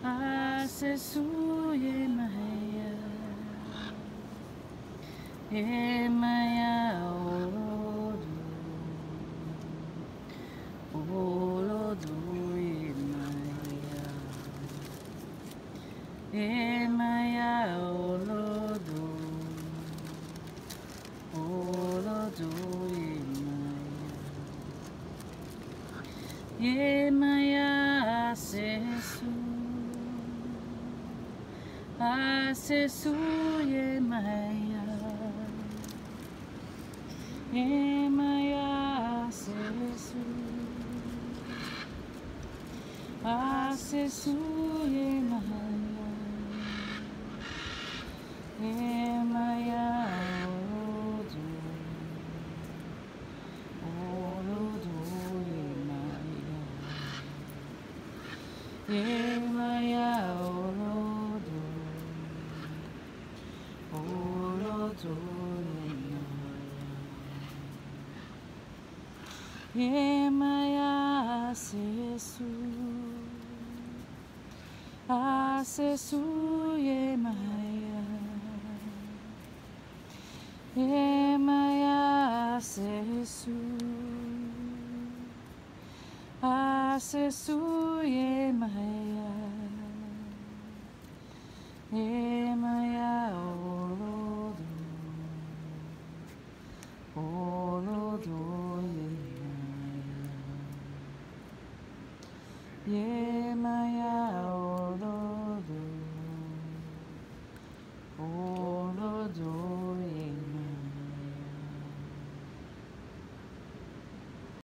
Assesu Yemaya, Yemaya Olodu, Olodu Yemaya, Yemaya Olodu, Olodu Yemaya, Yemaya Assesu. Assesu Yemaya, Yemaya Assesu, Assesu Yemaya, Yemaya Olodu, Olodu Yemaya, Yemaya Olodu. Yemaya Assesu, Assesu Yemaya, Yemaya Assesu, Assesu Yemaya, Yemaya Olodu, Olodu Yemaya, Yemaya